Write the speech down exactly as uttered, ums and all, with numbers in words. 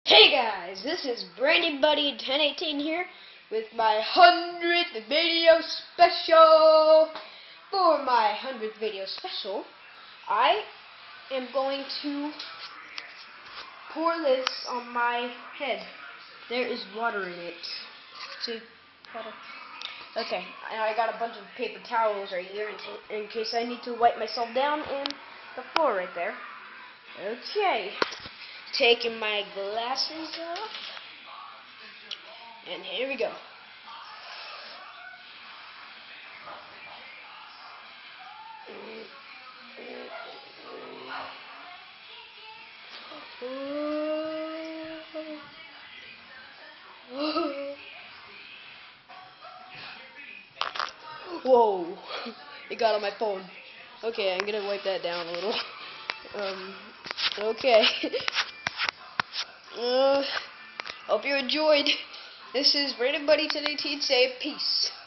Hey guys, this is Brandon Buddy ten eighteen here with my hundredth video special. For my hundredth video special, I am going to pour this on my head. There is water in it. See? Okay, and I got a bunch of paper towels right here in, in case I need to wipe myself down, and the floor right there. Okay. Taking my glasses off, and here we go. Whoa, it got on my phone. Okay, I'm gonna wipe that down a little. Um, okay. Uh, hope you enjoyed. This is Brandon Buddy ten eighteen saying peace.